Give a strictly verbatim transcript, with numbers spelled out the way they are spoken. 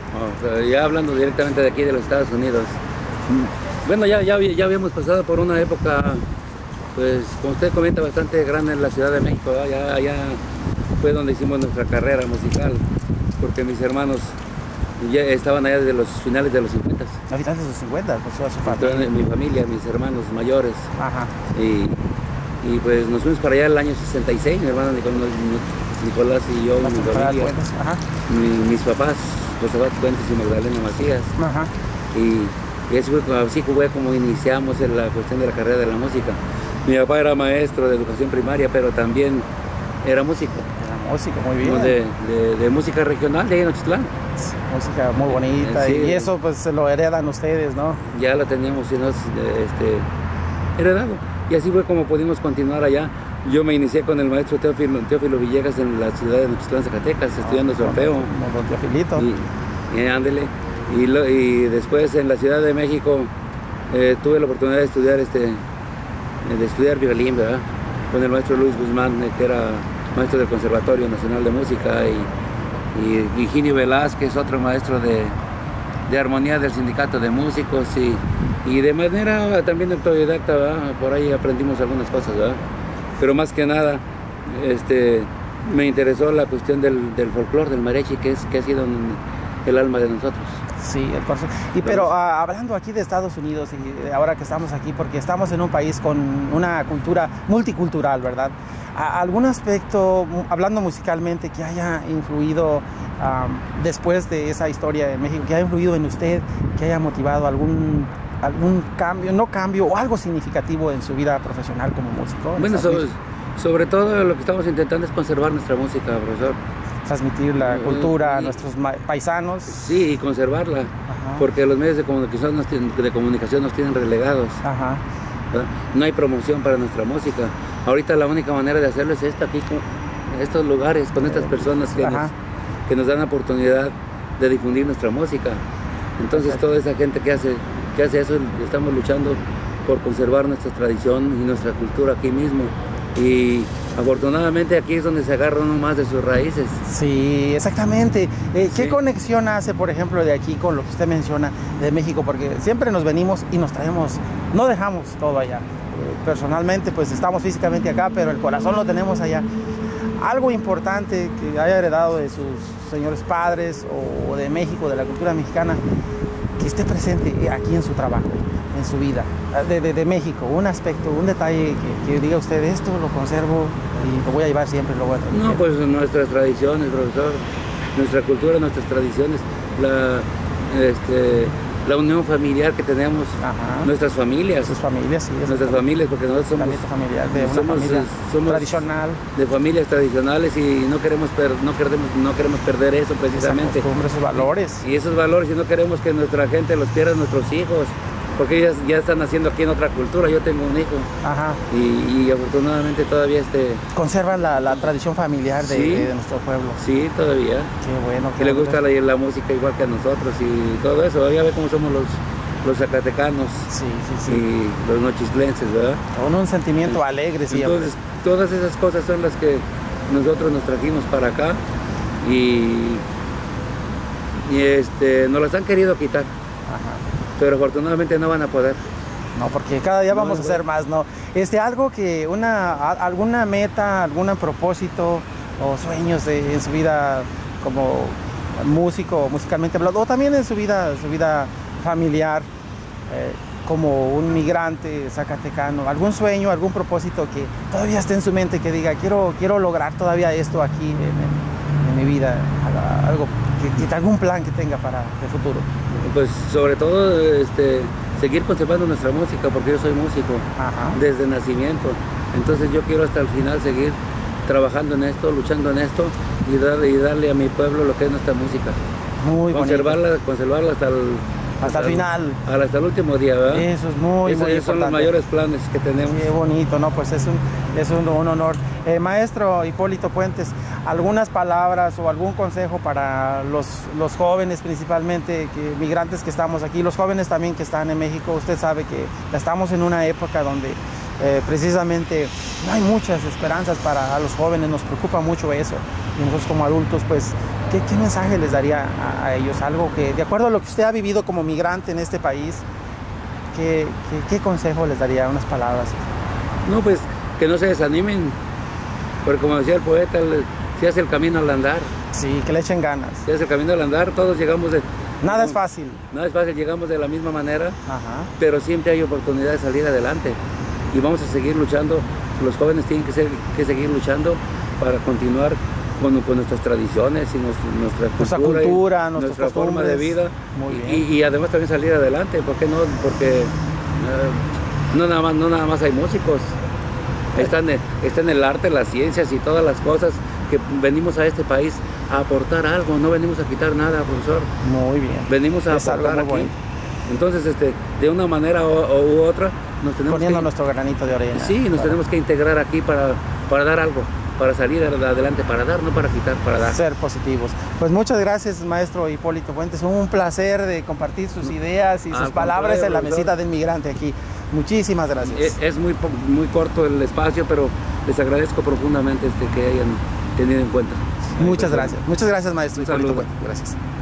Oh, o sea, ya hablando directamente de aquí de los Estados Unidos. Bueno, ya, ya, ya habíamos pasado por una época, pues, como usted comenta, bastante grande en la Ciudad de México, ¿verdad? Ya, ya fue donde hicimos nuestra carrera musical, porque mis hermanos ya estaban allá desde los finales de los cincuenta. A finales de los cincuenta, pues toda su familia. familia. Mi familia, mis hermanos mayores. Ajá. Y, y pues nos fuimos para allá el año sesenta y seis, mi hermano Nicolás, Nicolás y yo, mi familia, Ajá. Mi, mis papás, José Fuentes y Magdalena Macías. Ajá. Y, y así fue, así fue como iniciamos en la cuestión de la carrera de la música. Mi papá era maestro de educación primaria, pero también era músico. Era músico, muy bien. De, de, de música regional de ahí en Ochitlán. Música muy bonita, sí, y eso pues se lo heredan ustedes, ¿no? Ya lo teníamos este, heredado. Y así fue como pudimos continuar allá. Yo me inicié con el maestro Teófilo, Teófilo Villegas en la ciudad de Ochitlán, Zacatecas, oh, estudiando solfeo. Don Teofilito. Y, y ándele. Y, lo, y después en la Ciudad de México eh, tuve la oportunidad de estudiar este, de estudiar violín, ¿verdad? Con el maestro Luis Guzmán, eh, que era maestro del Conservatorio Nacional de Música, y y Virginio Velázquez, otro maestro de, de armonía del Sindicato de Músicos, y, y de manera también autodidacta, ¿verdad? Por ahí aprendimos algunas cosas, ¿verdad? Pero más que nada este, me interesó la cuestión del, del folclore, del mariachi, que, es, que ha sido el alma de nosotros. Sí, el corazón. Y pero uh, hablando aquí de Estados Unidos, y ahora que estamos aquí, porque estamos en un país con una cultura multicultural, ¿verdad? ¿Algún aspecto, hablando musicalmente, que haya influido um, después de esa historia de México, que haya influido en usted, que haya motivado algún, algún cambio, no cambio, o algo significativo en su vida profesional como músico? Bueno, sobre, sobre todo lo que estamos intentando es conservar nuestra música, profesor. Transmitir la cultura a nuestros paisanos. Sí, y conservarla. Ajá. Porque los medios de comunicación nos tienen, de comunicación nos tienen relegados. Ajá. ¿Verdad? No hay promoción para nuestra música. Ahorita la única manera de hacerlo es esta, aquí, en estos lugares, con estas personas que nos, que nos dan la oportunidad de difundir nuestra música. Entonces toda esa gente que hace, que hace eso, estamos luchando por conservar nuestra tradición y nuestra cultura aquí mismo. Y afortunadamente aquí es donde se agarra uno más de sus raíces. Sí, exactamente. Eh, ¿Qué sí. conexión hace, por ejemplo, de aquí con lo que usted menciona de México? Porque siempre nos venimos y nos traemos, no dejamos todo allá. Eh, personalmente, pues estamos físicamente acá, pero el corazón lo tenemos allá. Algo importante que haya heredado de sus señores padres o de México, de la cultura mexicana, que esté presente aquí en su trabajo, en su vida, de, de, de México, un aspecto, un detalle que, que diga usted, esto lo conservo y lo voy a llevar siempre, lo voy a transmitir. No, pues nuestras tradiciones, profesor, nuestra cultura, nuestras tradiciones, la, este, la unión familiar que tenemos, Ajá. nuestras familias. Sus familias, sí. Nuestras familias, porque nosotros somos, familiar, de una somos, familia somos tradicional. De familias tradicionales y no queremos, per, no queremos, no queremos perder eso precisamente. Esas costumbres, esos valores. Y esos valores, y no queremos que nuestra gente los pierda, nuestros hijos. Porque ellas ya están naciendo aquí en otra cultura. Yo tengo un hijo. Ajá. Y, y afortunadamente todavía este... conservan la, la tradición familiar de, sí, de, de nuestro pueblo. Sí, todavía. Qué bueno. Que le gusta la, la música igual que a nosotros y todo eso. Ya ve cómo somos los, los zacatecanos. Sí, sí, sí. Y los nochistlenses, ¿verdad? Con un sentimiento sí. alegre siempre. Entonces, todas esas cosas son las que nosotros nos trajimos para acá y, y este, nos las han querido quitar. Ajá. Pero afortunadamente no van a poder. No, porque cada día vamos no, a hacer más, ¿no? Este, algo que, una, alguna meta, algún propósito o sueños de, en su vida como músico, musicalmente hablando, o también en su vida, su vida familiar, eh, como un migrante zacatecano, algún sueño, algún propósito que todavía esté en su mente, que diga, quiero, quiero lograr todavía esto aquí en, en, en mi vida, algo, que, que, algún plan que tenga para el futuro. Pues sobre todo este, seguir conservando nuestra música, porque yo soy músico. Ajá. Desde nacimiento. Entonces yo quiero hasta el final seguir trabajando en esto, luchando en esto y, dar, y darle a mi pueblo lo que es nuestra música. Muy conservarla, bonito. Conservarla hasta el, hasta, hasta el final. El, hasta el último día, ¿verdad? Eso es muy, Esos, muy esos son los mayores planes que tenemos. Qué bonito, ¿no? Pues es un, es un, un honor. Eh, maestro Hipólito Puentes, ¿algunas palabras o algún consejo para los, los jóvenes principalmente, que, migrantes que estamos aquí, los jóvenes también que están en México? Usted sabe que estamos en una época donde eh, precisamente no hay muchas esperanzas para los jóvenes, nos preocupa mucho eso. Y nosotros como adultos pues ¿qué, qué mensaje les daría a, a ellos? Algo que, de acuerdo a lo que usted ha vivido como migrante en este país, ¿qué, qué, qué consejo les daría? Unas palabras. No, pues que no se desanimen, porque como decía el poeta, si hace el camino al andar. Sí, que le echen ganas. Si hace el camino al andar, todos llegamos de... Nada es fácil. Nada es fácil, llegamos de la misma manera, Ajá. pero siempre hay oportunidad de salir adelante. Y vamos a seguir luchando, los jóvenes tienen que, ser, que seguir luchando para continuar con, con nuestras tradiciones y nuestra, nuestra nuestra cultura, cultura y nuestra forma de vida. Muy y, bien. y, y además también salir adelante, ¿por qué no? Porque uh, no, nada más, no nada más hay músicos, están, están el arte, las ciencias y todas las cosas que venimos a este país a aportar algo, no venimos a quitar nada, profesor. Muy bien. Venimos a es aportar algo muy aquí. bueno. Entonces, este, de una manera u, u otra, nos tenemos Poniendo que, nuestro granito de arena. sí, nos para tenemos que integrar aquí para, para dar algo, para salir adelante, para dar, no para quitar, para dar. Ser positivos. Pues muchas gracias, maestro Hipólito Fuentes. Un placer de compartir sus ideas y sus Al palabras en la profesor. mesita del migrante aquí. Muchísimas gracias. Es, es muy, muy corto el espacio, pero les agradezco profundamente este, que hayan tenido en cuenta. Muchas gracias. Muchas gracias, maestro Un Hipólito saludo. Fuentes. Gracias.